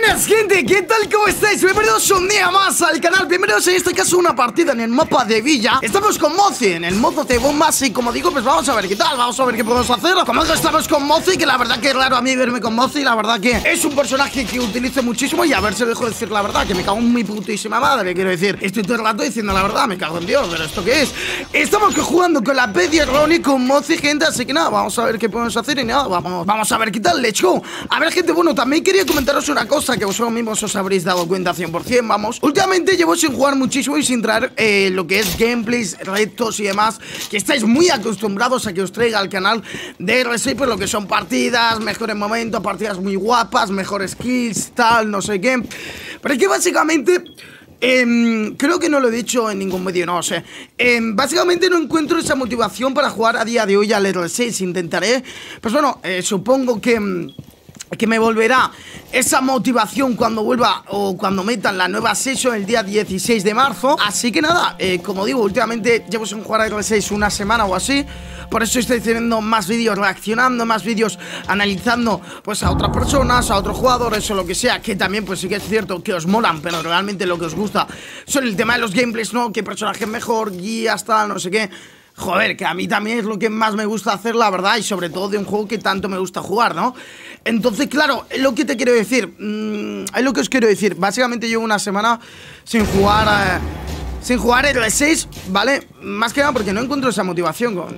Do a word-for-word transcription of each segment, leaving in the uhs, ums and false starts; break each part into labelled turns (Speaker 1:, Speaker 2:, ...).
Speaker 1: Buenas, gente, ¿qué tal? ¿Cómo estáis? Bienvenidos un día más al canal. Bienvenidos en este caso a una partida en el mapa de Villa. Estamos con Mozi en el modo de bombas y como digo, pues vamos a ver qué tal. Vamos a ver qué podemos hacer. Como digo, estamos con Mozi, que la verdad que es raro a mí verme con Mozi. La verdad que es un personaje que utilizo muchísimo. Y a ver si dejo de decir la verdad, que me cago en mi putísima madre. Quiero decir, estoy todo el rato diciendo la verdad, me cago en Dios. Pero ¿esto qué es? Estamos jugando con la P diez Ronnie, con Mozi, gente. Así que nada, vamos a ver qué podemos hacer. Y nada, vamos, vamos a ver qué tal. Let's go. A ver, gente, bueno, también quería comentaros una cosa que vosotros mismos os habréis dado cuenta cien por cien, vamos. Últimamente llevo sin jugar muchísimo y sin traer eh, lo que es gameplays, retos y demás, que estáis muy acostumbrados a que os traiga al canal de R seis, pues lo que son partidas, mejores momentos, partidas muy guapas, mejores kills, tal, no sé qué. Pero es que básicamente... Eh, creo que no lo he dicho en ningún medio, no sé. eh, Básicamente no encuentro esa motivación para jugar a día de hoy al R seis. Intentaré, pues bueno, eh, supongo que... que me volverá esa motivación cuando vuelva o cuando metan la nueva session el día dieciséis de marzo. Así que nada, eh, como digo, últimamente llevo sin jugar a R seis una semana o así. Por eso estoy haciendo más vídeos reaccionando, más vídeos analizando pues a otras personas, a otros jugadores o lo que sea. Que también pues sí que es cierto que os molan, pero realmente lo que os gusta son el tema de los gameplays, ¿no? Qué personaje mejor, guías, tal, no sé qué. Joder, que a mí también es lo que más me gusta hacer, la verdad. Y sobre todo de un juego que tanto me gusta jugar, ¿no? Entonces, claro, es lo que te quiero decir. mmm, Es lo que os quiero decir. Básicamente llevo una semana sin jugar eh, Sin jugar R seis, ¿vale? Más que nada porque no encuentro esa motivación con...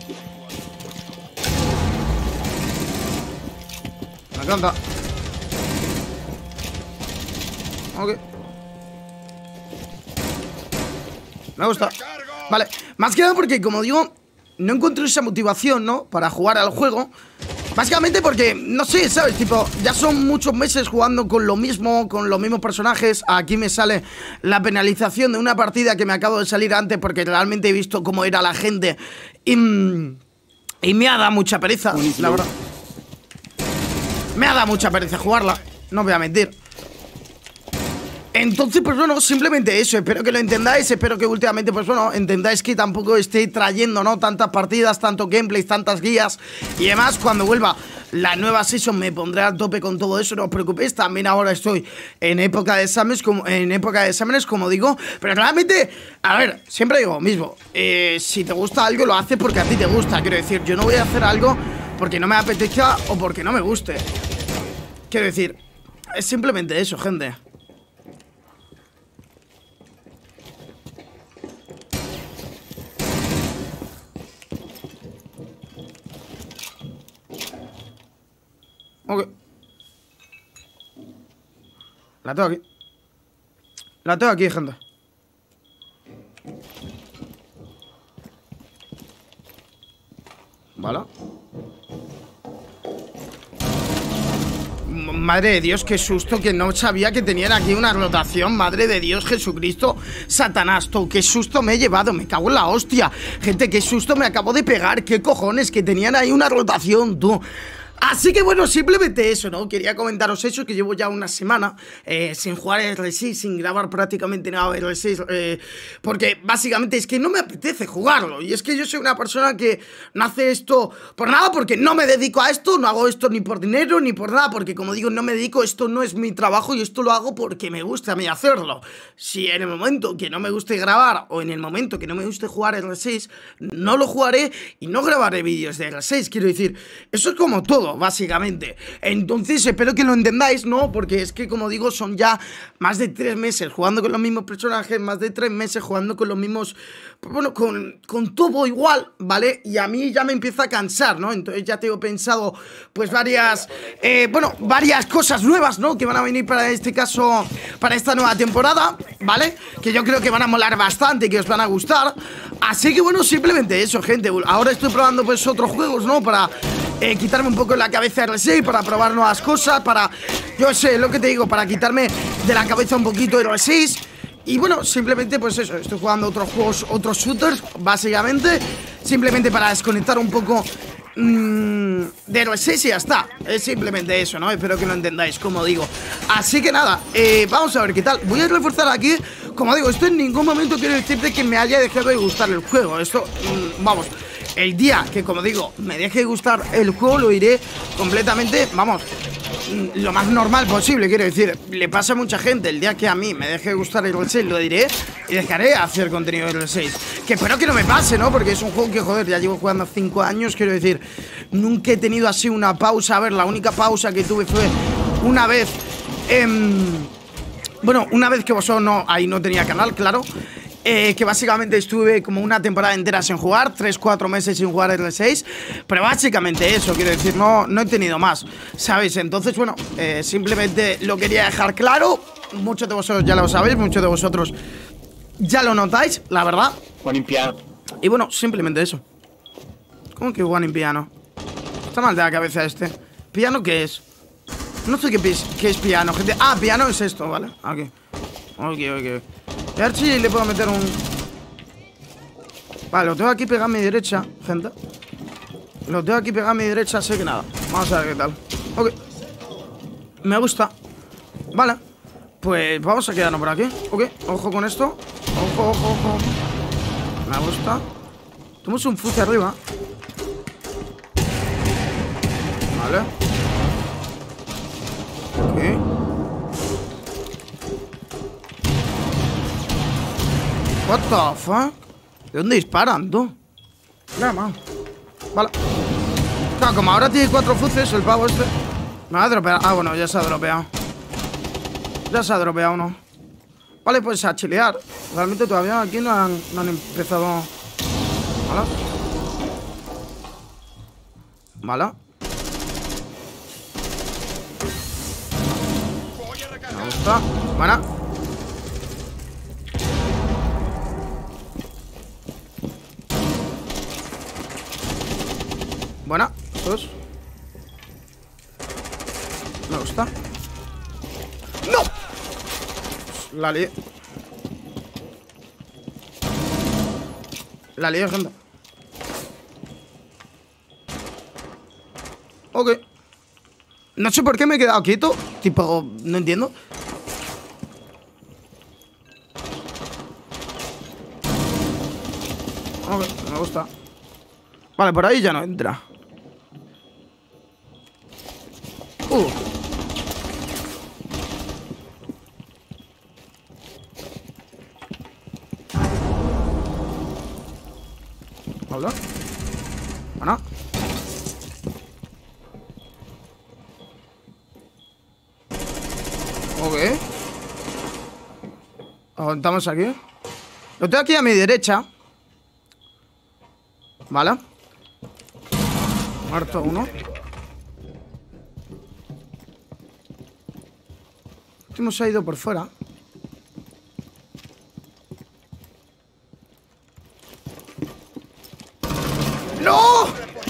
Speaker 1: Me encanta. Ok. Me gusta. Vale, más que nada porque, como digo, no encuentro esa motivación, ¿no? Para jugar al juego. Básicamente porque, no sé, ¿sabes? Tipo, ya son muchos meses jugando con lo mismo, con los mismos personajes. Aquí me sale la penalización de una partida que me acabo de salir antes porque realmente he visto cómo era la gente. Y, y me ha dado mucha pereza, la verdad. Me ha dado mucha pereza jugarla, no voy a mentir. Entonces, pues bueno, simplemente eso. Espero que lo entendáis, espero que últimamente, pues bueno, entendáis que tampoco esté trayendo, ¿no? Tantas partidas, tantos gameplays, tantas guías y demás. Cuando vuelva la nueva session me pondré a tope con todo eso, no os preocupéis. También ahora estoy en época de exámenes, como, en época de exámenes, como digo. Pero realmente, a ver, siempre digo lo mismo. eh, Si te gusta algo, lo haces porque a ti te gusta. Quiero decir, yo no voy a hacer algo porque no me apetezca o porque no me guste. Quiero decir, es simplemente eso, gente. Ok. La tengo aquí. La tengo aquí, gente. Vale. Madre de Dios, qué susto, que no sabía que tenían aquí una rotación. Madre de Dios, Jesucristo, Satanás, tú, qué susto me he llevado, me cago en la hostia. Gente, qué susto me acabo de pegar, qué cojones, que tenían ahí una rotación, tú. Así que bueno, simplemente eso, ¿no? Quería comentaros eso, que llevo ya una semana eh, sin jugar R seis, sin grabar prácticamente nada de R seis, eh, porque básicamente es que no me apetece jugarlo. Y es que yo soy una persona que no hace esto por nada, porque no me dedico a esto, no hago esto ni por dinero, ni por nada, porque como digo, no me dedico, esto no es mi trabajo y esto lo hago porque me gusta a mí hacerlo. Si en el momento que no me guste grabar o en el momento que no me guste jugar R seis, no lo jugaré y no grabaré vídeos de R seis, quiero decir, eso es como todo, básicamente. Entonces espero que lo entendáis, ¿no? Porque es que, como digo, son ya más de tres meses jugando con los mismos personajes, más de tres meses jugando con los mismos... Bueno, con, con todo igual, ¿vale? Y a mí ya me empieza a cansar, ¿no? Entonces ya tengo pensado, pues, varias... Eh, bueno, varias cosas nuevas, ¿no? Que van a venir para este caso, para esta nueva temporada, ¿vale? Que yo creo que van a molar bastante, que os van a gustar. Así que, bueno, simplemente eso, gente. Ahora estoy probando, pues, otros juegos, ¿no? Para... Eh, quitarme un poco la cabeza R seis, para probar nuevas cosas, para, yo sé, lo que te digo, para quitarme de la cabeza un poquito R seis. Y bueno, simplemente pues eso, estoy jugando otros juegos, otros shooters, básicamente, simplemente para desconectar un poco mmm, de R seis y ya está. Es simplemente eso, ¿no? Espero que lo entendáis, como digo. Así que nada, eh, vamos a ver qué tal. Voy a reforzar aquí, como digo, esto en ningún momento quiere decir de que me haya dejado de gustar el juego. Esto, mmm, vamos... El día que, como digo, me deje de gustar el juego, lo iré completamente, vamos, lo más normal posible, quiero decir. Le pasa a mucha gente. El día que a mí me deje de gustar el R seis, lo diré y dejaré de hacer contenido de R seis. Que espero que no me pase, ¿no? Porque es un juego que, joder, ya llevo jugando cinco años. Quiero decir, nunca he tenido así una pausa. A ver, la única pausa que tuve fue una vez eh, bueno, una vez que vosotros no, ahí no tenía canal, claro. Eh, que básicamente estuve como una temporada entera sin jugar, tres cuatro meses sin jugar R seis. Pero básicamente eso, quiero decir, no, no he tenido más, ¿sabéis? Entonces, bueno, eh, simplemente lo quería dejar claro. Muchos de vosotros ya lo sabéis, muchos de vosotros ya lo notáis, la verdad.
Speaker 2: One in piano.
Speaker 1: Y bueno, simplemente eso. ¿Cómo que one in piano? Está mal de la cabeza este. ¿Piano qué es? No sé qué, qué es piano, gente. Ah, piano es esto, ¿vale? Ok. Ok, ok. A ver si le puedo meter un... Vale, lo tengo aquí pegado a mi derecha, gente. Lo tengo aquí pegado a mi derecha, así que nada. Vamos a ver qué tal. Ok. Me gusta. Vale. Pues vamos a quedarnos por aquí. Ok, ojo con esto. Ojo, ojo, ojo. Me gusta. Tenemos un fuse arriba. Vale. Ok. What the fuck? ¿De dónde disparan, tú? Nada más. Vale. Claro, como ahora tiene cuatro fuces, el pavo este. Me va a dropear. Ah, bueno, ya se ha dropeado. Ya se ha dropeado uno. Vale, pues a chilear. Realmente todavía aquí no han, no han empezado. Vale. Vale. Me gusta. Buena. Buena, dos. Me gusta. ¡No! La lié. La lié, gente. Ok. No sé por qué me he quedado quieto. Tipo, no entiendo. Ok, me gusta. Vale, por ahí ya no entra. Uh. Hola. Bueno. Ok. Aguantamos aquí. Lo tengo aquí a mi derecha. Vale. Muerto uno. Último se ha ido por fuera. ¡No!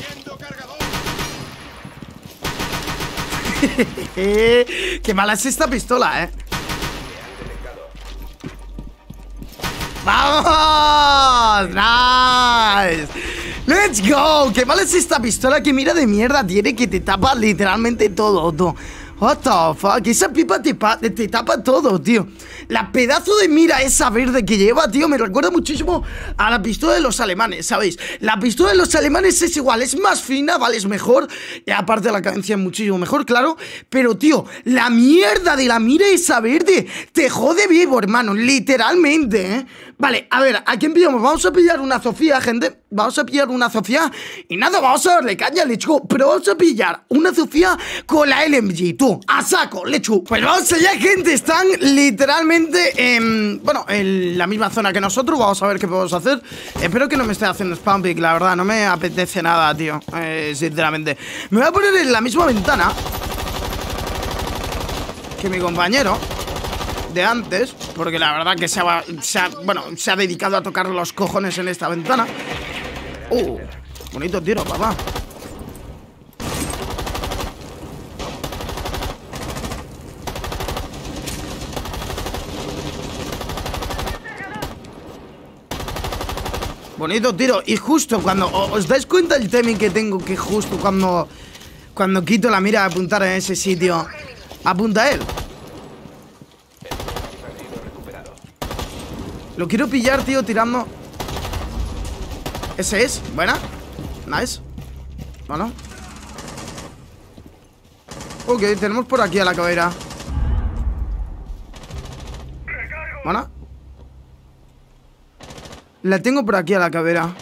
Speaker 1: Qué mala es esta pistola, eh. ¡Vamos! ¡Nice! ¡Let's go! ¡Qué mala es esta pistola! ¡Qué mira de mierda tiene que te tapa literalmente todo, todo! What the fuck, esa pipa te, te tapa todo, tío. La pedazo de mira esa verde que lleva, tío, me recuerda muchísimo a la pistola de los alemanes, ¿sabéis? La pistola de los alemanes es igual, es más fina, vale, es mejor. Y aparte la cadencia es muchísimo mejor, claro. Pero, tío, la mierda de la mira esa verde te jode vivo, hermano, literalmente, ¿eh? Vale, a ver, ¿a quién pillamos? Vamos a pillar una Sofía, gente. Vamos a pillar una Sofía. Y nada, vamos a darle caña, lechu. Pero vamos a pillar una Sofía con la L M G, tú. A saco, lechu. Pues vamos allá, gente. Están literalmente en, bueno, en la misma zona que nosotros. Vamos a ver qué podemos hacer. Espero que no me esté haciendo spam pick, la verdad. No me apetece nada, tío, eh, sinceramente. Me voy a poner en la misma ventana que mi compañero de antes, porque la verdad que se ha, se ha, bueno, se ha dedicado a tocar los cojones en esta ventana. Uh, bonito tiro, papá. Bonito tiro. Y justo cuando os dais cuenta el timing que tengo, que justo cuando cuando quito la mira a apuntar en ese sitio, apunta él. Lo quiero pillar, tío, tirando. Ese es, buena. Nice. Bueno. Ok, tenemos por aquí a la caveira. ¿Bueno? La tengo por aquí a la caveira.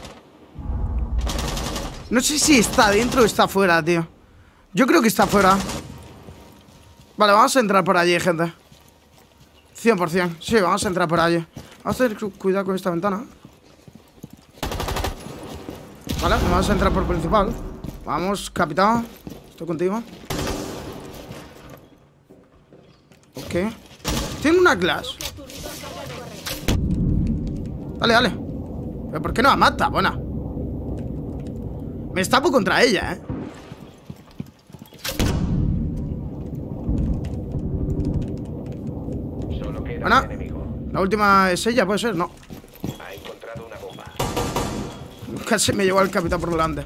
Speaker 1: No sé si está dentro o está fuera, tío. Yo creo que está fuera. Vale, vamos a entrar por allí, gente. cien por cien. Sí, vamos a entrar por allí. Vamos a tener cuidado con esta ventana. Vale, vamos a entrar por principal. Vamos, capitán. Estoy contigo. Ok. Tiene una clase. Dale, dale. ¿Pero por qué no la mata? Buena. Me estapo contra ella, eh. Buena. La última es ella, puede ser, no.
Speaker 2: Ha encontrado una bomba.
Speaker 1: Casi me llevó al capitán por delante.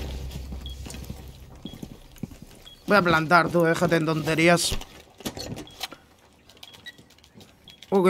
Speaker 1: Voy a plantar, tú, déjate en tonterías. Ok.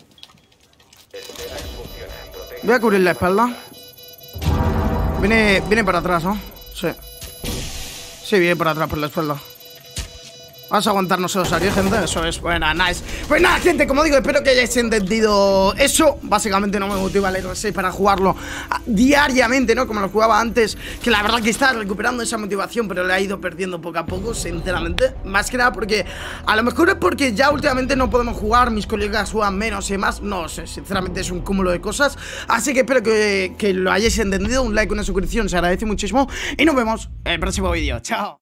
Speaker 1: Voy a cubrir la espalda. Viene, viene para atrás, ¿no? Sí. Sí, viene por atrás, por la espalda. Vamos a aguantarnos esos arios, gente. Eso es, buena, nice. Pues nada, gente, como digo, espero que hayáis entendido eso. Básicamente no me motiva el R seis para jugarlo diariamente, ¿no? Como lo jugaba antes. Que la verdad que está recuperando esa motivación, pero le ha ido perdiendo poco a poco, sinceramente. Más que nada porque a lo mejor es porque ya últimamente no podemos jugar. Mis colegas juegan menos y más. No sé, sinceramente es un cúmulo de cosas. Así que espero que, que lo hayáis entendido. Un like, una suscripción, se agradece muchísimo. Y nos vemos en el próximo vídeo. Chao.